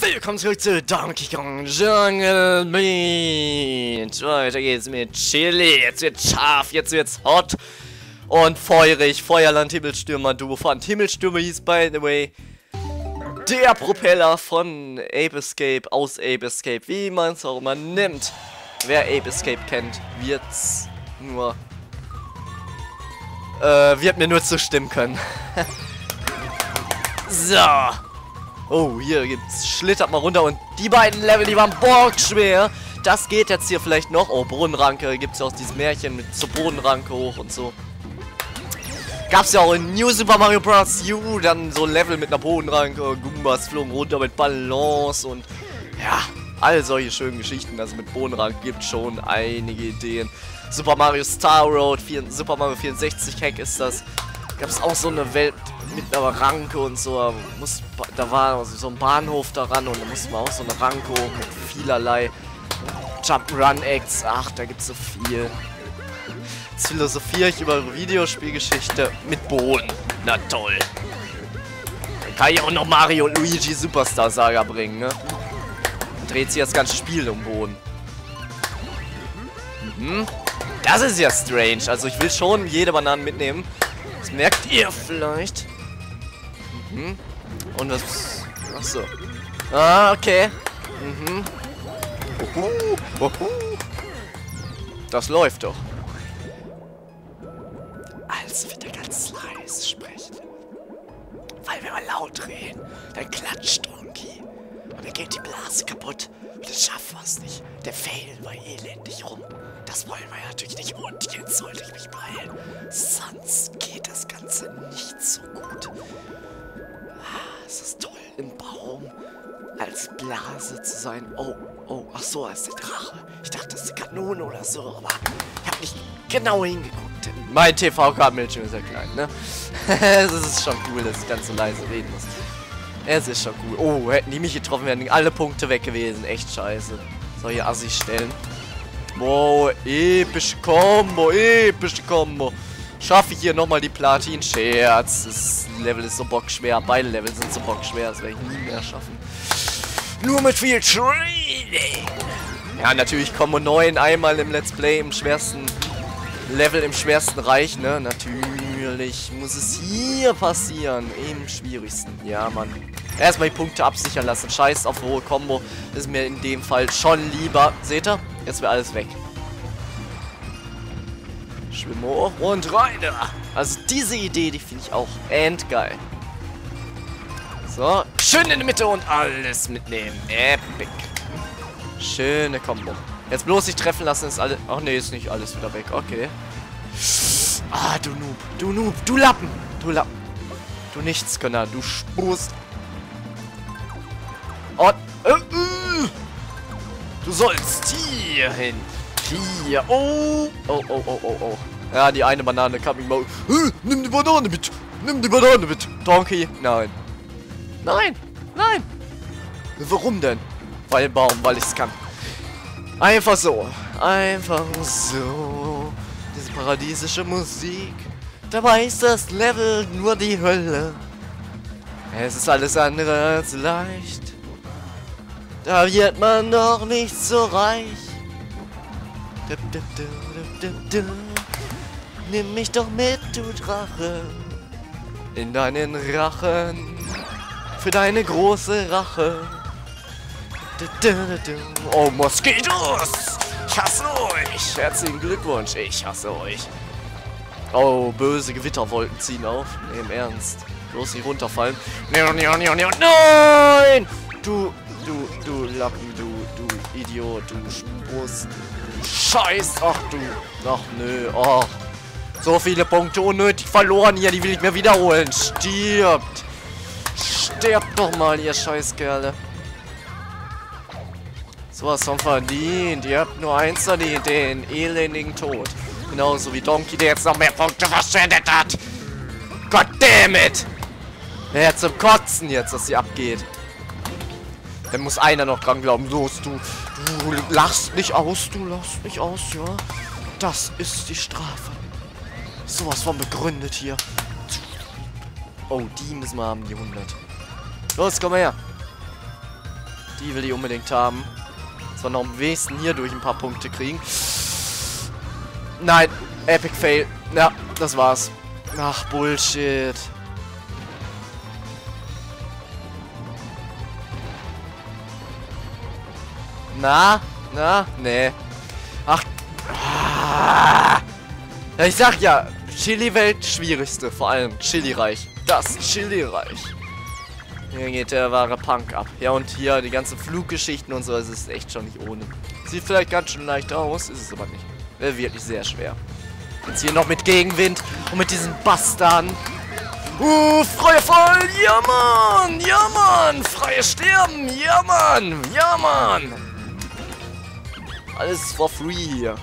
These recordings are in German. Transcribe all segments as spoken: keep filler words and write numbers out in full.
Willkommen zurück zu Donkey Kong Jungle Beat. Weiter geht's mit Chili. Jetzt wird's scharf, jetzt wird's hot und feurig. Feuerland Himmelstürmer Duo Fund. Himmelstürmer hieß, by the way, der Propeller von Ape Escape, aus Ape Escape, wie man es auch immer nimmt. Wer Ape Escape kennt, wird's nur, äh, wird mir nur zustimmen können. So. Oh, hier gibt's, schlittert mal runter und die beiden Level, die waren bockschwer. Das geht jetzt hier vielleicht noch. Oh, Bodenranke, gibt's ja auch dieses Märchen mit zur Bodenranke hoch und so. Gab's ja auch in New Super Mario Bros. U, dann so Level mit einer Bodenranke, Goombas flogen runter mit Balance und ja, all solche schönen Geschichten. Also mit Bodenranke gibt schon einige Ideen. Super Mario Star Road, vier, Super Mario vierundsechzig Hack ist das. Gab's auch so eine Welt mit einer Ranke und so, muss, da war so ein Bahnhof daran und da musste man auch so eine Ranke hoch mit vielerlei Jump-Run-Acts. Ach, da gibt's so viel. Jetzt philosophiere ich über Videospielgeschichte mit Boden. Na toll. Dann kann ich auch noch Mario und Luigi Superstar Saga bringen, ne? Dann dreht sich das ganze Spiel um Boden. Mhm. Das ist ja strange. Also ich will schon jede Banane mitnehmen. Das merkt ihr vielleicht. Mhm. Und das... Achso. Ah, okay. Mhm. Uhu. Uhu. Das läuft doch. Also wieder ganz leise sprechen. Weil wenn wir laut reden, dann klatscht Donkey. Und dann geht die Blase kaputt. Und dann schaffen wir es nicht. Der Fail war elendig rum. Das wollen wir natürlich nicht. Und jetzt sollte ich mich beeilen. Sonst geht das Ganze nicht so gut. Ah, es ist toll, im Baum als Blase zu sein. Oh, oh, ach so, als der Drache. Ich dachte, das ist eine Kanone oder so, aber ich habe nicht genau hingeguckt. Mein T V-Kartenbildschirm ist ja klein, ne? Es ist schon cool, dass ich ganz so leise reden muss. Es ist schon cool. Oh, hätten die mich getroffen, wären alle Punkte weg gewesen. Echt scheiße. So, hier Assi stellen. Wow, epische Combo, epische Combo. Schaffe ich hier nochmal die Platin? Scherz. Das Level ist so bockschwer. Beide Level sind so bockschwer. Das werde ich nie mehr schaffen. Nur mit viel Training. Ja, natürlich Combo neun einmal im Let's Play im schwersten Level, im schwersten Reich, ne? Natürlich muss es hier passieren. Im schwierigsten. Ja, Mann. Erstmal die Punkte absichern lassen. Scheiß auf hohe Combo. Ist mir in dem Fall schon lieber. Seht ihr? Jetzt wäre alles weg. Schwimme hoch und rein da. Also diese Idee, die finde ich auch endgeil. So, schön in der Mitte und alles mitnehmen. Epic. Schöne Combo. Jetzt bloß nicht treffen lassen, ist alles... Ach nee, ist nicht alles wieder weg. Okay. Ah, du Noob. Du Noob. Du Lappen. Du Lappen. Du Nichtskönner. Du Spust. Und... Äh, äh. Du sollst hier hin. Hier. Oh. Oh, oh, oh, oh, oh. Ja, die eine Banane kam ihm mal. Äh, nimm die Banane mit. Nimm die Banane mit. Donkey. Nein. Nein. Nein. Warum denn? Weil Baum, weil ich es kann. Einfach so. Einfach so. Diese paradiesische Musik. Dabei ist das Level nur die Hölle. Es ist alles andere als leicht. Da wird man doch nicht so reich. Du, du, du, du, du. Nimm mich doch mit, du Drache. In deinen Rachen. Für deine große Rache. Du, du, du, du. Oh, Moskitos! Ich hasse euch! Herzlichen Glückwunsch, ich hasse euch. Oh, böse Gewitterwolken ziehen auf. Nee, im Ernst. Bloß nicht runterfallen. Nein! Du, du, du Lappen, du, du Idiot, du Spust. Scheiß! Ach du. Ach nö. Oh. So viele Punkte unnötig verloren hier. Die will ich mir wiederholen. Stirbt. Stirbt doch mal, ihr Scheißkerle. Sowas von verdient. Ihr habt nur eins verdient. Den elendigen Tod. Genauso wie Donkey, der jetzt noch mehr Punkte verschwendet hat. Goddammit. Wer zum Kotzen jetzt, dass sie abgeht. Dann muss einer noch dran glauben. Los, du, du lachst nicht aus, du lachst nicht aus, ja. Das ist die Strafe. Sowas von begründet hier. Oh, die müssen wir haben, die hundert. Los, komm mal her. Die will ich unbedingt haben. Zwar noch am wenigsten hier durch ein paar Punkte kriegen. Nein, Epic Fail. Ja, das war's. Ach, Bullshit. Na? Na? Nee. Ach. Ah. Ich sag ja, Chili-Welt schwierigste. Vor allem Chili-Reich. Das Chili-Reich. Hier geht der wahre Punk ab. Ja, und hier die ganzen Fluggeschichten und so. Es ist echt schon nicht ohne. Sieht vielleicht ganz schön leicht aus, ist es aber nicht. Wäre wirklich sehr schwer. Jetzt hier noch mit Gegenwind und mit diesen Bastarden. Uh, freie Fall! Ja, Mann! Ja, Mann! Freie Sterben! Ja, Mann! Ja, Mann! Alles for free hier.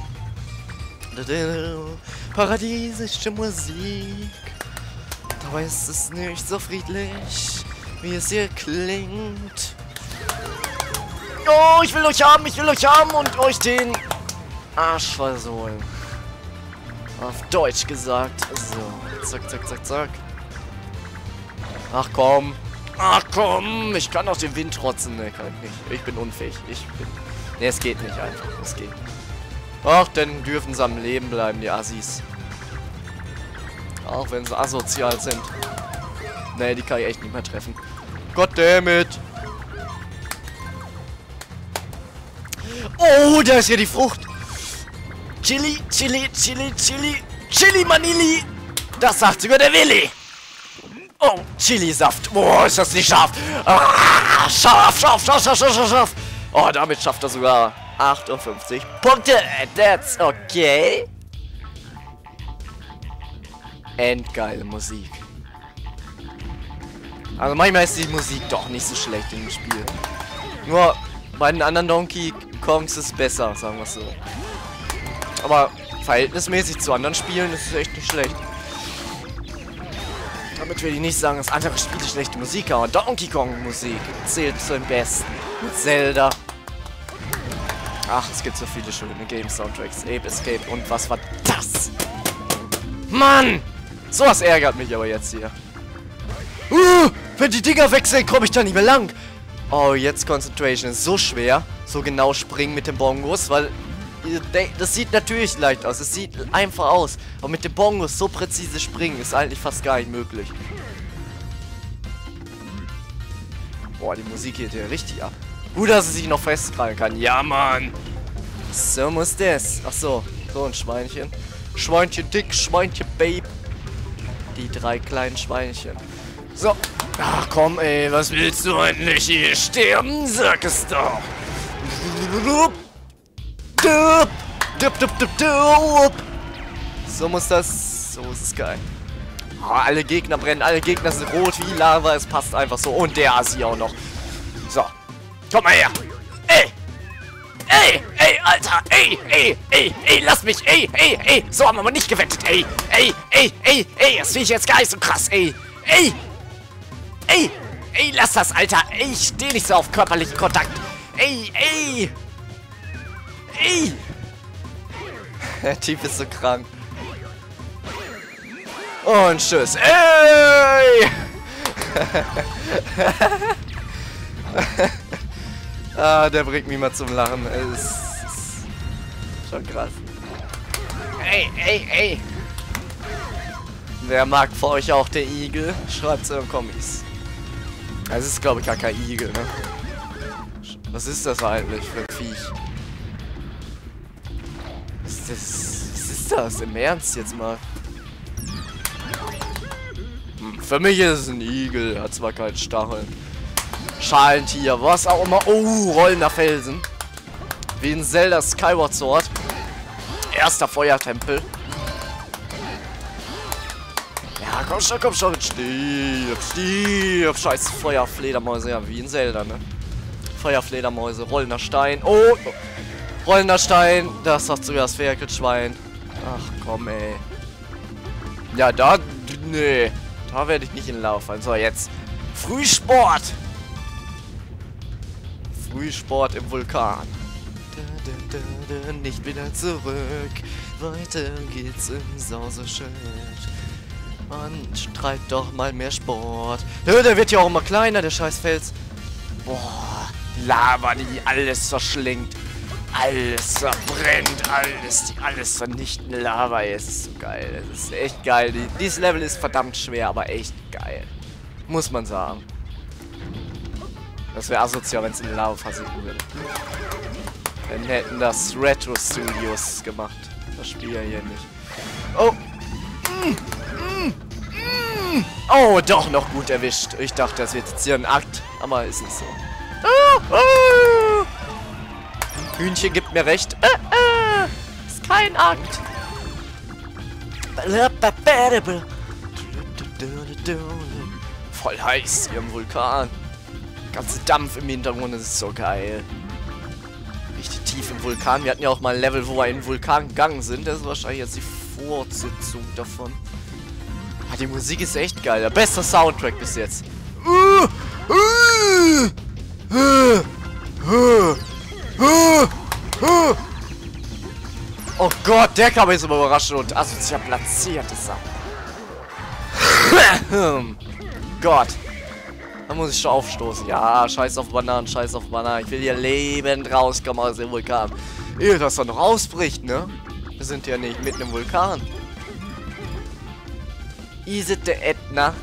Paradiesische Musik. Dabei ist es nicht so friedlich, wie es hier klingt. Oh, ich will euch haben, ich will euch haben und euch den Arsch versohlen. Auf Deutsch gesagt. So, zack, zack, zack, zack. Ach komm. Ach komm, ich kann auch den Wind trotzen. Ne, kann ich nicht. Ich bin unfähig. Ich bin... Ne, es geht nicht einfach. Es geht nicht. Ach, dann dürfen sie am Leben bleiben, die Assis. Auch wenn sie asozial sind. Ne, die kann ich echt nicht mehr treffen. Goddammit. Oh, da ist ja die Frucht. Chili, Chili, Chili, Chili, Chili Manili. Das sagt sogar der Willi. Oh, Chili-Saft. Boah, ist das nicht scharf. Ah, scharf, scharf, scharf, scharf, scharf, scharf. Oh, damit schafft er sogar achtundfünfzig Punkte. That's okay. Endgeile Musik. Also manchmal ist die Musik doch nicht so schlecht in dem Spiel. Nur bei den anderen Donkey Kongs ist es besser, sagen wir es so. Aber verhältnismäßig zu anderen Spielen ist es echt nicht schlecht. Damit will ich nicht sagen, dass andere Spiele schlechte Musik haben. Donkey Kong Musik zählt zu den besten. Mit Zelda. Ach, es gibt so viele schöne Game Soundtracks. Ape Escape und was war das? Mann! Sowas ärgert mich aber jetzt hier. Uh, wenn die Dinger wechseln, komme ich da nicht mehr lang. Oh, jetzt Concentration ist so schwer. So genau springen mit den Bongos, weil das sieht natürlich leicht aus. Es sieht einfach aus. Aber mit den Bongos so präzise springen ist eigentlich fast gar nicht möglich. Boah, die Musik geht hier richtig ab. Gut, dass es sich noch festkrallen kann. Ja, Mann. So muss das. Ach so, so ein Schweinchen. Schweinchen dick, Schweinchen babe. Die drei kleinen Schweinchen. So. Ach komm, ey, was willst du endlich hier sterben? Sag es doch. So muss das. So ist es geil. Oh, alle Gegner brennen, alle Gegner sind rot wie Lava. Es passt einfach so. Und der Assi auch noch. So. Komm mal her. Ey. Ey, ey, Alter. Ey, ey, ey, ey, lass mich. Ey, ey, ey. So haben wir aber nicht gewettet. Ey, ey, ey, ey, ey. Das finde ich jetzt gar nicht so krass. Ey, ey. Ey, ey, lass das, Alter. Ey, ich stehe nicht so auf körperlichen Kontakt. Ey, ey. Ey. Der Typ ist so krank. Und tschüss. Ey. Ah, der bringt mich mal zum Lachen. Es ist schon krass. Ey, ey, ey. Wer mag vor euch auch der Igel? Schreibt's in den Kommis. Es ist, glaube ich, gar kein Igel, ne? Was ist das eigentlich für ein Viech? Was ist das? Was ist das? Im Ernst jetzt mal? Hm, für mich ist es ein Igel. Er hat zwar keinen Stacheln. Schalentier, was auch immer. Oh, rollender Felsen. Wie in Zelda Skyward Sword. Erster Feuertempel. Ja, komm schon, komm schon. Stirb, stirb. Scheiß Feuerfledermäuse. Ja, wie in Zelda, ne? Feuerfledermäuse. Rollender Stein. Oh, rollender Stein. Das sagt sogar das Ferkelschwein. Ach, komm, ey. Ja, da... Nee. Da werde ich nicht in Lauf fallen. So, jetzt. Frühsport. Frühsport im Vulkan. Nicht wieder zurück. Weiter geht's im Sauseschritt. Man treibt doch mal mehr Sport. Ja, der wird ja auch immer kleiner, der scheiß Fels. Boah. Lava, die alles verschlingt. Alles verbrennt, alles, die alles vernichtende Lava. Ey, es ist so geil, es ist echt geil. Die, dieses Level ist verdammt schwer, aber echt geil. Muss man sagen. Das wäre asozial, wenn es in der Lava versinken würde. Dann hätten das Retro Studios gemacht. Das Spiel ja hier nicht. Oh! Mm, mm, mm. Oh, doch noch gut erwischt. Ich dachte, das wird jetzt hier ein Akt, aber ist nicht so. Ah, ah. Hühnchen gibt mir recht. Äh, äh, ist kein Akt. Voll heiß hier im Vulkan. Ganze Dampf im Hintergrund, das ist so geil. Richtig tief im Vulkan. Wir hatten ja auch mal ein Level, wo wir in den Vulkan gegangen sind. Das ist wahrscheinlich jetzt die Fortsetzung davon. Ah, die Musik ist echt geil. Der beste Soundtrack bis jetzt. Uh, uh, uh, uh. Oh Gott, der kam jetzt immer überraschend und asozial platziert ist er. Gott. Da muss ich schon aufstoßen. Ja, scheiß auf Bananen, scheiß auf Bananen. Ich will hier lebend rauskommen aus dem Vulkan. Ehe das dann noch ausbricht, ne? Wir sind ja nicht mitten im Vulkan. Is it der Ätna?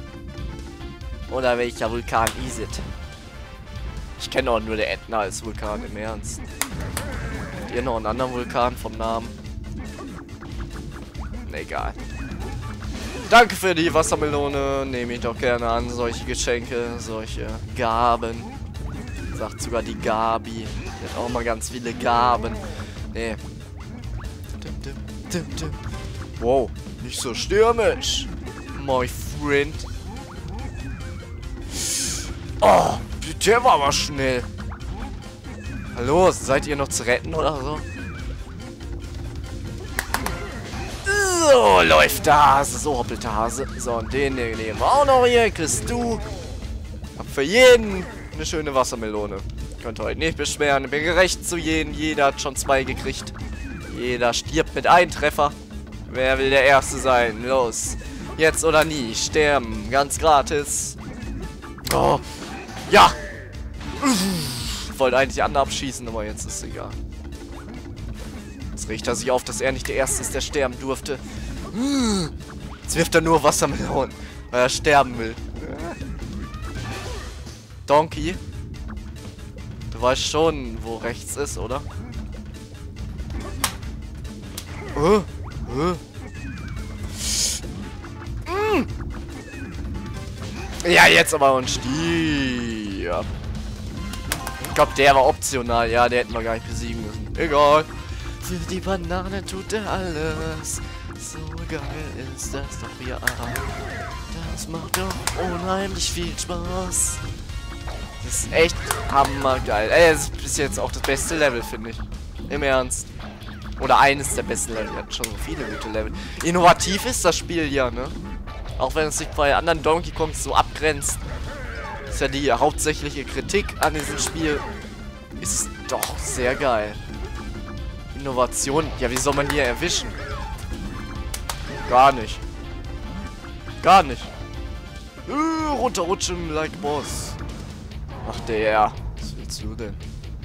Oder welcher Vulkan is it? Ich kenne auch nur der Ätna als Vulkan, im Ernst. Habt ihr noch einen anderen Vulkan vom Namen? Ne, egal. Danke für die Wassermelone. Nehme ich doch gerne an. Solche Geschenke, solche Gaben. Sagt sogar die Gabi. Die hat auch mal ganz viele Gaben. Nee. Wow, nicht so stürmisch. My friend. Oh, der war aber schnell. Hallo, seid ihr noch zu retten oder so? So, läuft der Hase. So hoppelt der Hase. So, und den, den nehmen wir auch noch hier. Kriegst du. Hab für jeden eine schöne Wassermelone. Könnt ihr euch nicht beschweren. Ich bin gerecht zu jedem. Jeder hat schon zwei gekriegt. Jeder stirbt mit einem Treffer. Wer will der Erste sein? Los. Jetzt oder nie. Sterben. Ganz gratis. Oh. Ja. Ich wollte eigentlich die anderen abschießen, aber jetzt ist es egal. Jetzt riecht er sich auf, dass er nicht der Erste ist, der sterben durfte. Jetzt wirft er nur Wassermelonen, weil er sterben will. Donkey. Du weißt schon, wo rechts ist, oder? Uh, uh. Mm. Ja, jetzt aber ein Stier. Ich glaube, der war optional. Ja, der hätten wir gar nicht besiegen müssen. Egal. Für die Banane tut er alles. So geil ist das doch hier. Das macht doch unheimlich viel Spaß. Das ist echt hammergeil. Ey, das ist bis jetzt auch das beste Level, finde ich. Im Ernst. Oder eines der besten Level. Wir hatten schon so viele gute Level. Innovativ ist das Spiel ja, ne? Auch wenn es sich bei anderen Donkey Kongs so abgrenzt. Ist ja die hauptsächliche Kritik an diesem Spiel. Ist doch sehr geil. Innovation. Ja, wie soll man hier erwischen? Gar nicht. Gar nicht. Äh, runterrutschen like Boss. Ach der. Was willst du denn?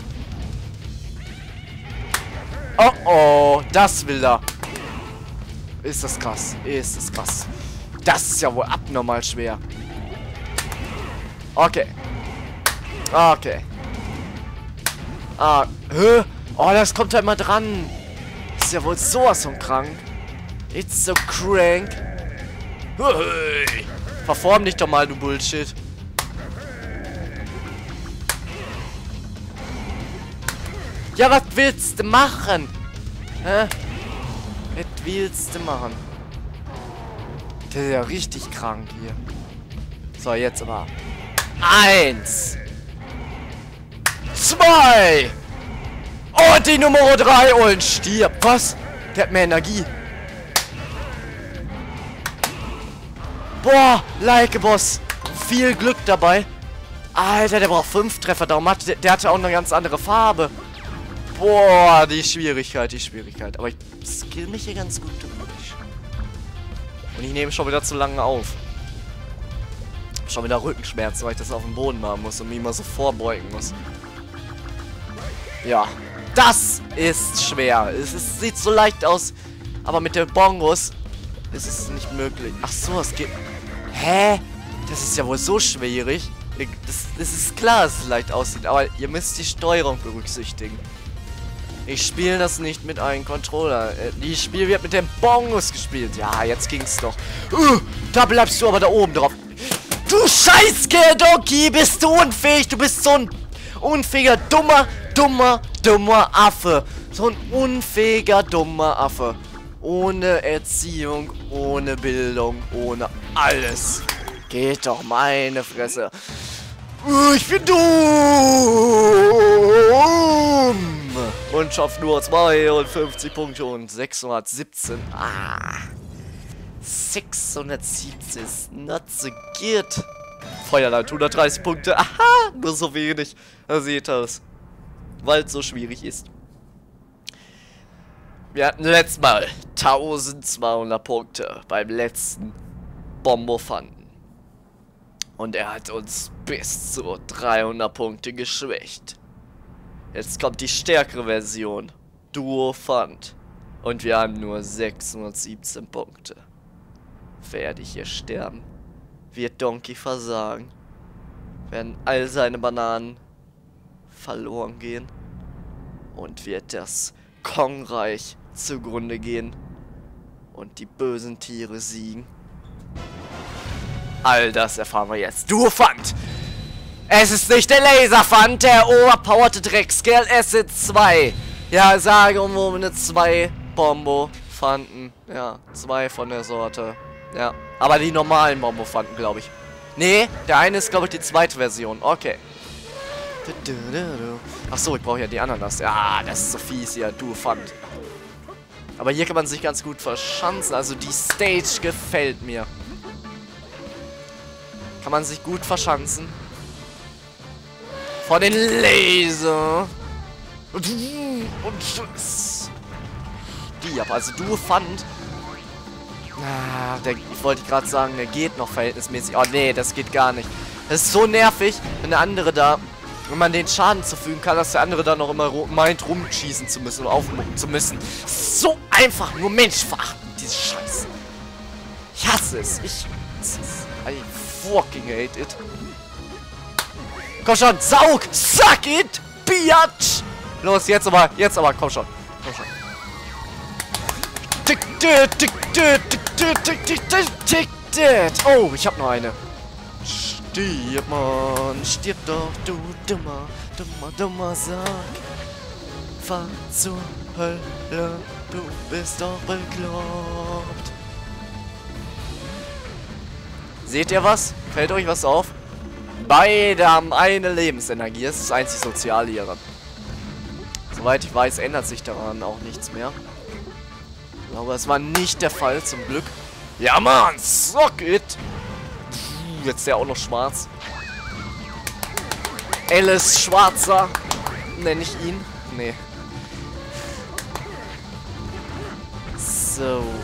Oh oh, das will er. Ist das krass. Ist das krass. Das ist ja wohl abnormal schwer. Okay. Okay. Ah, hä? Oh, das kommt halt mal dran. Ist ja wohl sowas von krank. It's so crank. Hey. Verform dich doch mal, du Bullshit. Ja, was willst du machen? Hä? Was willst du machen? Der ist ja richtig krank hier. So, jetzt aber. Eins. Zwei. Und die Nummer drei und stirbt. Was? Der hat mehr Energie. Boah, like Boss. Viel Glück dabei. Alter, der braucht fünf Treffer. Darum hat der, der hatte auch eine ganz andere Farbe. Boah, die Schwierigkeit, die Schwierigkeit. Aber ich skill mich hier ganz gut durch. Und ich nehme schon wieder zu lange auf. Schon wieder Rückenschmerzen, weil ich das auf dem Boden machen muss und mich immer so vorbeugen muss. Ja, das ist schwer. Es ist, sieht so leicht aus, aber mit den Bongos ist es nicht möglich. Ach so, es geht... Hä? Das ist ja wohl so schwierig. Das, das ist klar, dass es leicht aussieht, aber ihr müsst die Steuerung berücksichtigen. Ich spiele das nicht mit einem Controller. Die Spiel wird mit den Bongos gespielt. Ja, jetzt ging's doch. Uh, da bleibst du aber da oben drauf. Du Scheißkerl, Donkey, bist du unfähig. Du bist so ein unfähiger, dummer, dummer, dummer Affe. So ein unfähiger, dummer Affe. Ohne Erziehung, ohne Bildung, ohne alles. Geht doch, meine Fresse. Uh, ich bin dumm. Und schafft nur zweiundfünfzig Punkte und sechshundertsiebzehn. Ah. sechshundertsiebzehn ist not so good. Feuerland, hundertdreißig Punkte. Aha, nur so wenig. Da seht ihr es. Weil es so schwierig ist. Wir hatten letztes Mal eintausendzweihundert Punkte beim letzten Bombofanten. Und er hat uns bis zu dreihundert Punkte geschwächt. Jetzt kommt die stärkere Version. Duofant. Und wir haben nur sechshundertsiebzehn Punkte. Werde ich hier sterben? Wird Donkey versagen? Werden all seine Bananen verloren gehen? Und wird das Kongreich zugrunde gehen? Und die bösen Tiere siegen? All das erfahren wir jetzt. Duofant! Es ist nicht der Laserfant, der overpowerte Dreckskerl. Es sind zwei. Ja, sage um eine zwei Bombo-Fanten. Ja, zwei von der Sorte. Ja, aber die normalen Bombo-Fanten, glaube ich. Nee, der eine ist, glaube ich, die zweite Version. Okay. Achso, ich brauche ja die Ananas. Ja, das ist so fies hier, Duofant. Aber hier kann man sich ganz gut verschanzen. Also die Stage gefällt mir. Kann man sich gut verschanzen. Vor den Laser. Und, und tschüss. Die, aber also Duofant. Ah, der, ich wollte gerade sagen, der geht noch verhältnismäßig. Oh nee, das geht gar nicht. Das ist so nervig, wenn der andere da, wenn man den Schaden zufügen kann, dass der andere da noch immer meint, rumschießen zu müssen oder aufmucken zu müssen. So einfach, nur menschverachtend, diese Scheiße. Ich hasse es. Ich. I fucking hate it. Komm schon, saug! Suck it! Biatch! Los, jetzt aber, jetzt aber, komm schon. Komm schon. Tick, tick, tick, tick, tick, tick, tick, tick, tick, tick. Oh, ich hab noch eine. Stirb, Mann, stirb doch, du dummer, dummer, dummer Sack. Fahr zur Hölle, du bist doch bekloppt. Seht ihr was? Fällt euch was auf? Beide haben eine Lebensenergie. Das ist das einzig Soziale hier. Soweit ich weiß, ändert sich daran auch nichts mehr. Aber es war nicht der Fall, zum Glück. Ja, Mann! Suck it! Puh, jetzt der auch noch schwarz. Alice Schwarzer. Nenne ich ihn. Nee. So.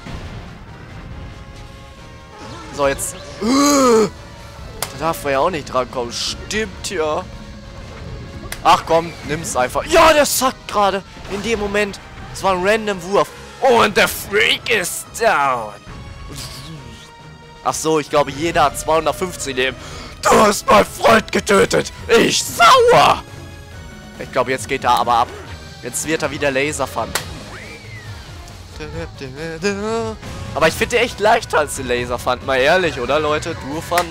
So, jetzt. Uh, da darf man ja auch nicht dran kommen. Stimmt ja. Ach komm, nimm's einfach. Ja, der sackt gerade. In dem Moment. Es war ein random Wurf. Und der Freak ist down. Ach so, ich glaube, jeder hat zweihundertfünfzig Leben. Du hast meinen Freund getötet. Ich sauer. Ich glaube, jetzt geht er aber ab. Jetzt wird er wieder Laserfun. Aber ich finde die echt leichter als die Laserfund, mal ehrlich, oder Leute? Duofund.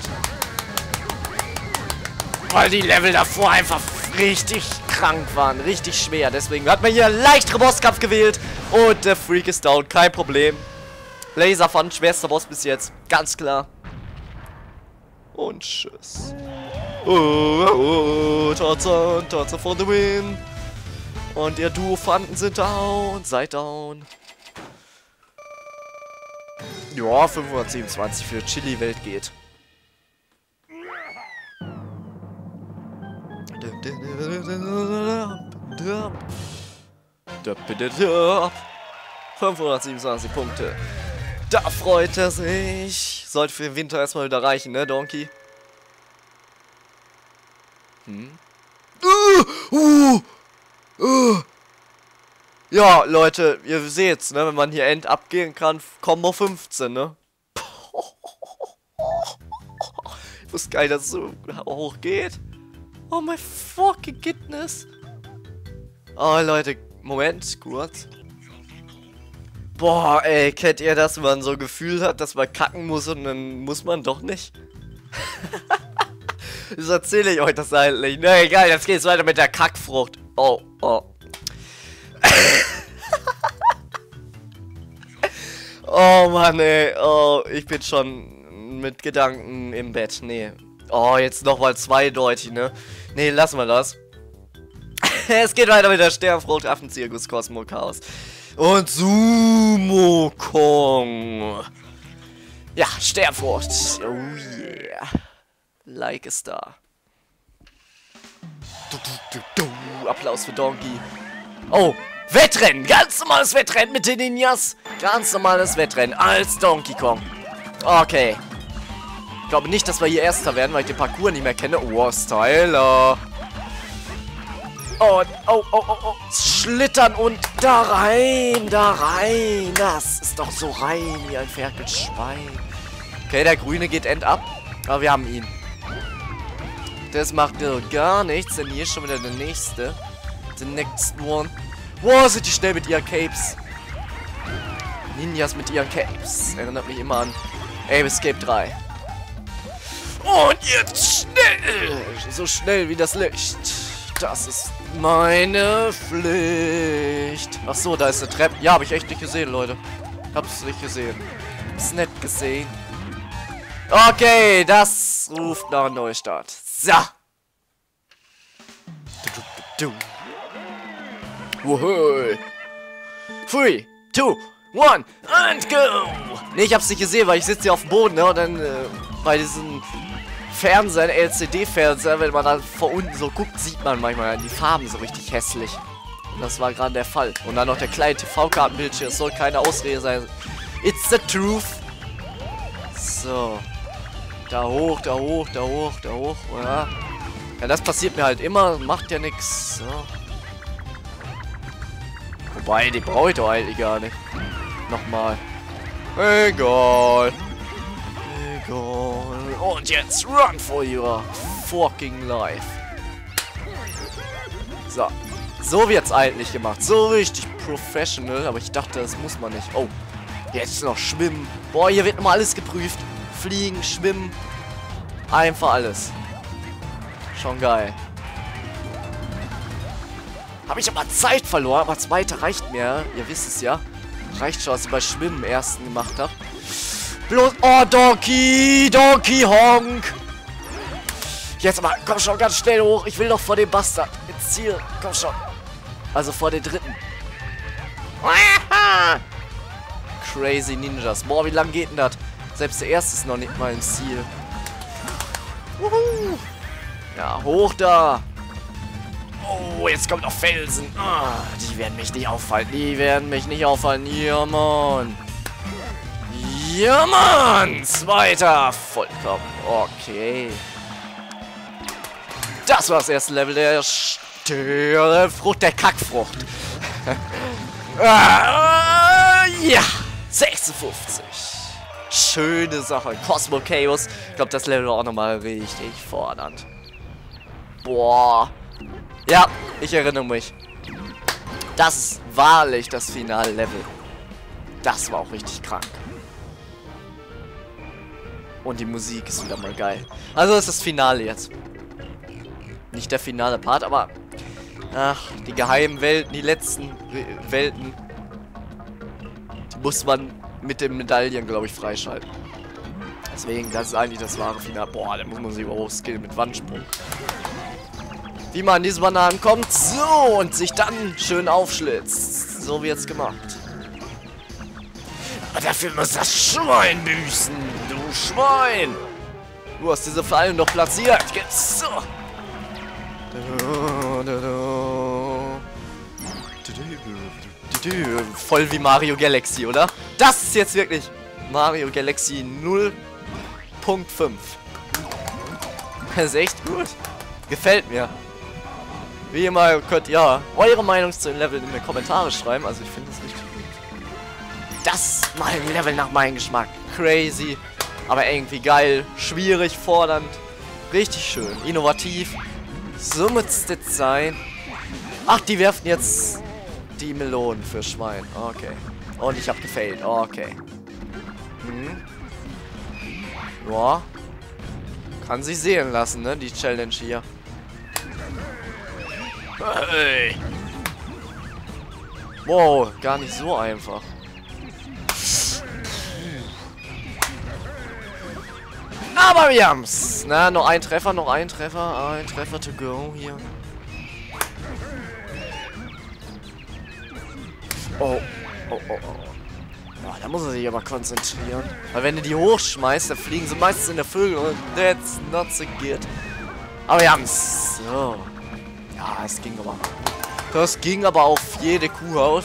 Weil die Level davor einfach richtig krank waren, richtig schwer. Deswegen hat man hier einen leichteren Bosskampf gewählt. Und der Freak ist down, kein Problem. Laserfund, schwerster Boss bis jetzt, ganz klar. Und tschüss. Oh, oh, oh, Tarzan, Tarzan for the win. Und ihr Duofanten sind down, seid down. Ja, fünfhundertsiebenundzwanzig für Chili-Welt geht. fünfhundertsiebenundzwanzig Punkte. Da freut er sich. Sollte für den Winter erstmal wieder reichen, ne, Donkey? Hm? Uh, uh, uh. Ja, Leute, ihr seht's, ne? Wenn man hier End abgehen kann, Combo fünfzehn, ne? Ich wusste gar nicht, dass es so hoch geht. Oh my fucking goodness. Oh, Leute, Moment, kurz. Boah, ey, kennt ihr das, wenn man so ein Gefühl hat, dass man kacken muss und dann muss man doch nicht? Das erzähle ich euch das eigentlich. Na egal, jetzt geht's weiter mit der Kackfrucht. Oh, oh. Oh Mann, ey. Oh, ich bin schon mit Gedanken im Bett. Nee. Oh, jetzt nochmal zweideutig, ne? Nee, lassen wir das. Es geht weiter mit der Sternfrucht, Affenzirkus, Cosmo Chaos. Und Sumo Kong. Ja, Sternfrucht. Oh yeah. Like a star. Du, du, du, du. Applaus für Donkey. Oh, Wettrennen. Ganz normales Wettrennen mit den Ninjas. Ganz normales Wettrennen als Donkey Kong. Okay. Ich glaube nicht, dass wir hier Erster werden, weil ich den Parcours nicht mehr kenne. Oh, Styler. Oh, oh, oh, oh, oh. Schlittern und da rein, da rein. Das ist doch so rein wie ein Ferkelschwein. Okay, der Grüne geht end ab. Aber wir haben ihn. Das macht nur gar nichts, denn hier ist schon wieder der nächste. The next one. Wow, sind die schnell mit ihren Capes. Ninjas mit ihren Capes. Erinnert mich immer an Ape Escape drei. Und jetzt schnell. So schnell wie das Licht. Das ist meine Pflicht. Ach so, da ist eine Treppe. Ja, habe ich echt nicht gesehen, Leute. Hab's nicht gesehen. Hab's nicht gesehen. Okay, das ruft nach Neustart. So. Du, du, du. Wohoi. Three, two, one, and go! Ne, ich hab's nicht gesehen, weil ich sitze hier auf dem Boden, ne? Und dann äh, bei diesen Fernsehern, L C D-Fernseher, wenn man da von unten so guckt, sieht man manchmal die Farben so richtig hässlich. Und das war gerade der Fall. Und dann noch der kleine T V-Kartenbildschirm. Es soll keine Ausrede sein. It's the truth. So. Da hoch, da hoch, da hoch, da hoch. Ja, ja, das passiert mir halt immer. Macht ja nichts. So. Wobei, die brauche ich doch eigentlich gar nicht. Nochmal. Egal. Egal. Und jetzt run for your fucking life. So. So wird's eigentlich gemacht. So richtig professional. Aber ich dachte, das muss man nicht. Oh. Jetzt noch schwimmen. Boah, hier wird nochmal alles geprüft. Fliegen, schwimmen. Einfach alles. Schon geil. Habe ich aber Zeit verloren, aber zweite reicht mir. Ihr wisst es ja. Reicht schon, was ich bei Schwimmen im ersten gemacht habe. Bloß. Oh, Donkey! Donkey Honk! Jetzt aber, komm schon, ganz schnell hoch. Ich will doch vor dem Bastard ins Ziel. Komm schon. Also vor den dritten. Crazy Ninjas. Boah, wie lang geht denn das? Selbst der erste ist noch nicht mal ins Ziel. Wuhu. Ja, hoch da. Oh, jetzt kommt noch Felsen. Oh, die werden mich nicht auffallen. Die werden mich nicht auffallen. Ja, Mann. Ja, Mann. Zweiter. Vollkommen. Okay. Das war das erste Level der Sternfrucht, der Kackfrucht. ah, ja. sechsundfünfzig. Schöne Sache. Cosmo Chaos. Ich glaube, das Level war auch nochmal richtig fordernd. Boah. Ja, ich erinnere mich. Das ist wahrlich das Final-Level. Das war auch richtig krank. Und die Musik ist wieder mal geil. Also ist das Finale jetzt. Nicht der finale Part, aber... Ach, die geheimen Welten, die letzten Welten... Die muss man mit den Medaillen, glaube ich, freischalten. Deswegen, das ist eigentlich das wahre Finale. Boah, da muss man sich aber auch skillen mit Wandsprung. Wie man an diese Bananen kommt. So, und sich dann schön aufschlitzt. So wird's gemacht. Aber dafür muss das Schwein büßen. Du Schwein. Du hast diese Fallen doch platziert. Jetzt so. Voll wie Mario Galaxy, oder? Das ist jetzt wirklich Mario Galaxy null Punkt fünf. Das ist echt gut. Gefällt mir. Wie immer könnt ihr eure Meinung zu den Leveln in die Kommentare schreiben. Also ich finde es richtig gut. Das ist mal ein Level nach meinem Geschmack. Crazy, aber irgendwie geil. Schwierig, fordernd. Richtig schön. Innovativ. So muss das sein. Ach, die werfen jetzt die Melonen für Schwein. Okay. Und ich habe gefailt. Okay. Hm. Ja. Kann sich sehen lassen, ne? Die Challenge hier. Hey. Wow, gar nicht so einfach. Aber wir haben's. Na, noch ein Treffer, noch ein Treffer. Ein Treffer to go hier. Oh. Oh, oh, oh. Oh, da muss er sich aber konzentrieren. Weil wenn du die hochschmeißt, dann fliegen sie meistens in der Vögel und that's not so good. Aber wir haben's. So. Ja, es ging aber. Das ging aber auf jede Kuhhaut.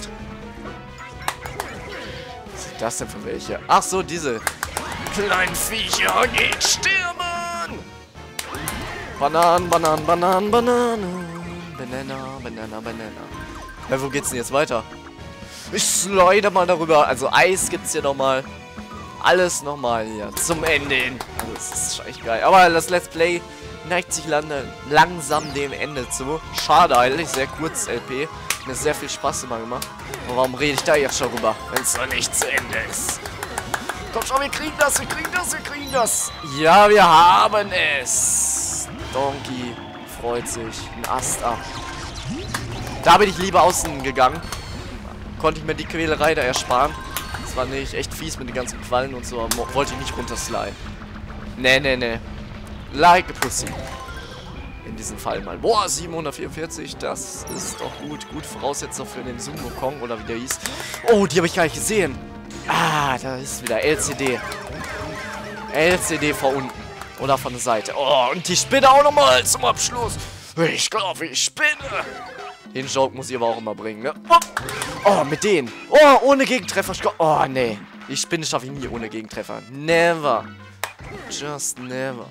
Was sind das denn für welche? Ach so, diese kleinen Viecher gehen sterben! Bananen, Bananen, Bananen, Bananen. Banana, Banana, Banana. Ja, wo geht's denn jetzt weiter? Ich slide mal darüber. Also Eis gibt's hier nochmal. Alles nochmal hier zum Ende hin. Also, das ist schon echt geil. Aber das Let's Play neigt sich langsam dem Ende zu. Schade eigentlich, sehr kurz L P. Mir sehr viel Spaß immer gemacht. Aber warum rede ich da jetzt schon rüber, wenn es noch nicht zu Ende ist? Komm schon, wir kriegen das, wir kriegen das, wir kriegen das. Ja, wir haben es. Donkey freut sich. Ein Ast ab. Da bin ich lieber außen gegangen. Konnte ich mir die Quälerei da ersparen. Das war nicht echt fies mit den ganzen Quallen und so. Aber wollte ich nicht runtersliden. Nee, nee, nee. Like a Pussy. In diesem Fall mal. Boah, siebenhundertvierundvierzig. Das ist doch gut. Gut Voraussetzung für den Sumo Kong oder wie der hieß. Oh, die habe ich gar nicht gesehen. Ah, da ist wieder L C D. L C D von unten. Oder von der Seite. Oh, und die Spinne auch nochmal zum Abschluss. Ich glaube, ich spinne. Den Joke muss ich aber auch immer bringen, ne? Oh, oh mit denen. Oh, ohne Gegentreffer. Oh, nee. Die Spinne schaffe ich nie ohne Gegentreffer. Never. Just never.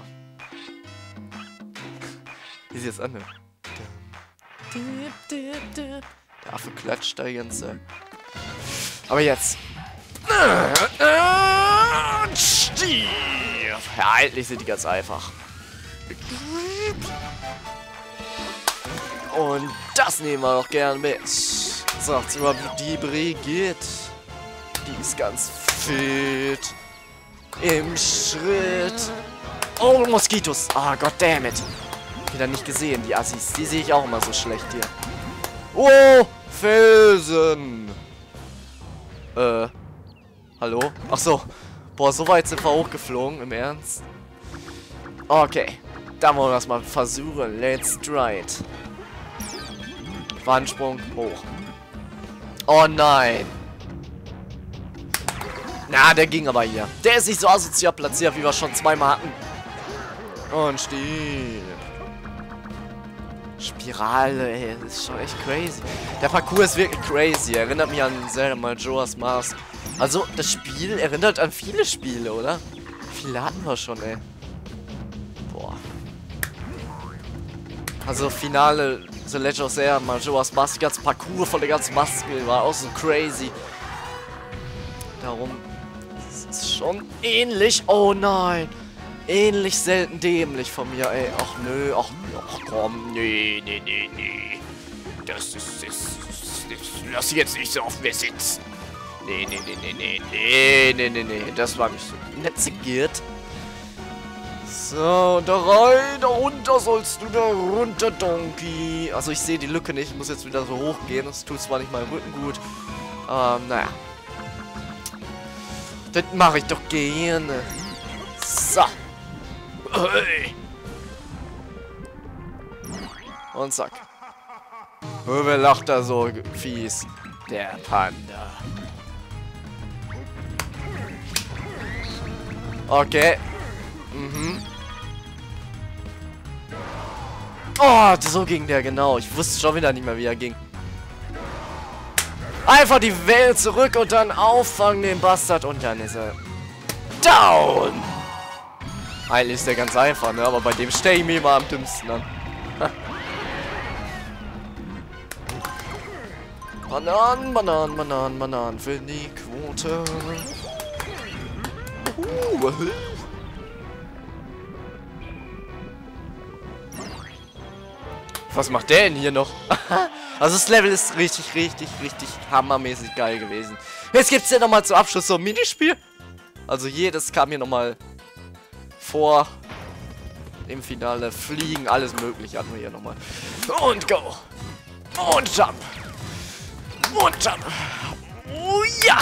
Wie sieht jetzt an, ne? Der Affe klatscht da die ganze Zeit. Aber jetzt. Stirb. Ja, eigentlich sind die ganz einfach. Und das nehmen wir doch gern mit. Sagt mal, die Brigitte. Die ist ganz fit. Im Schritt. Oh, Moskitos. Ah, oh, goddammit. Wieder nicht gesehen, die Assis. Die sehe ich auch immer so schlecht hier. Oh, Felsen. Äh, hallo? Ach so. Boah, so weit sind wir hochgeflogen, im Ernst. Okay. Da wollen wir das mal versuchen. Let's try it. Wandsprung hoch. Oh nein. Na, der ging aber hier. Der ist nicht so asozial platziert, wie wir schon zweimal hatten. Und stieb. Spirale, ey. Das ist schon echt crazy. Der Parcours ist wirklich crazy. Erinnert mich an Zelda Majora's Mask. Also, das Spiel erinnert an viele Spiele, oder? Viele hatten wir schon, ey. Boah. Also, Finale The Legend of Zelda Majora's Mask. Das ganze Parcours von der ganzen Maske war auch so crazy. Darum ist es schon ähnlich. Oh nein. Ähnlich selten dämlich von mir, ey. Ach nö, ach, ach komm, nee, nee, nee, nee. Das ist, das, das, das lass ich jetzt nicht so auf mir sitzen. Nee, nee, nee, nee, nee, nee, nee, nee, nee, das war nicht so netzigiert. So, da rein, da runter sollst du, da runter, Donkey. Also ich sehe die Lücke nicht, ich muss jetzt wieder so hochgehen. Das tut zwar nicht meinem Rücken gut. Ähm, naja. Das mache ich doch gerne. So. Hey. Und zack. Oh, wer lacht da so fies? Der Panda. Okay. Mhm. Oh, so ging der genau. Ich wusste schon wieder nicht mehr, wie er ging. Einfach die Welle zurück und dann auffangen den Bastard und dann ist er down. Eigentlich ist der ganz einfach, ne? Aber bei dem stelle ich mich immer am dümmsten an. Bananen, Bananen, Bananen, Bananen für die Quote. Uh. Was macht der denn hier noch? Also das Level ist richtig, richtig, richtig hammermäßig geil gewesen. Jetzt gibt es ja nochmal zum Abschluss so ein Minispiel. Also jedes kam hier nochmal vor. Im Finale fliegen, alles mögliche hatten wir hier nochmal. Und go. Und jump. Und jump. Oh ja.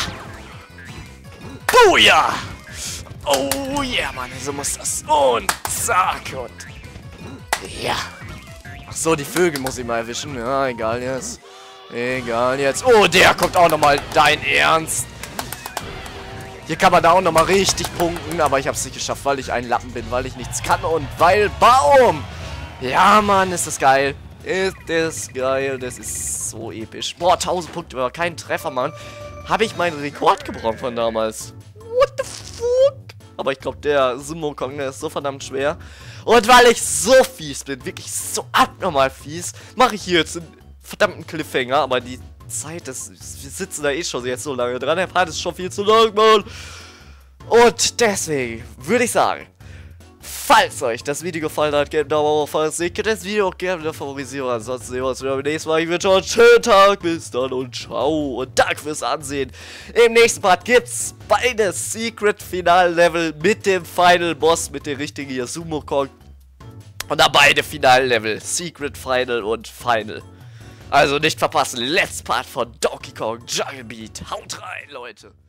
Oh ja. Oh ja, Mann, so muss das. Und zack. Und ja. Ach so, die Vögel muss ich mal erwischen. Ja, egal jetzt. Egal jetzt. Oh, der kommt auch nochmal. Dein Ernst? Hier kann man da auch nochmal richtig punkten. Aber ich habe es nicht geschafft, weil ich ein Lappen bin. Weil ich nichts kann und weil Baum. Ja, Mann, ist das geil. Ist das geil. Das ist so episch. Boah, tausend Punkte. Aber kein Treffer, Mann. Habe ich meinen Rekord gebrochen von damals. What the fuck? Aber ich glaube, der Sumo Kong, der ist so verdammt schwer. Und weil ich so fies bin, wirklich so abnormal fies, mache ich hier jetzt einen verdammten Cliffhanger. Aber die Zeit, das, wir sitzen da eh schon jetzt so lange dran. Der Part ist schon viel zu lang, Mann. Und deswegen würde ich sagen, falls euch das Video gefallen hat, gebt einen Daumen hoch. Falls nicht, könnt ihr das Video auch gerne wieder favorisieren. Ansonsten sehen wir uns wieder beim nächsten Mal. Ich wünsche euch einen schönen Tag. Bis dann und ciao. Und danke fürs Ansehen. Im nächsten Part gibt's beide Secret Final Level mit dem Final Boss, mit dem richtigen hier Sumo Kong. Und dann beide Final Level. Secret Final und Final. Also nicht verpassen. Let's Part von Donkey Kong Jungle Beat. Haut rein, Leute.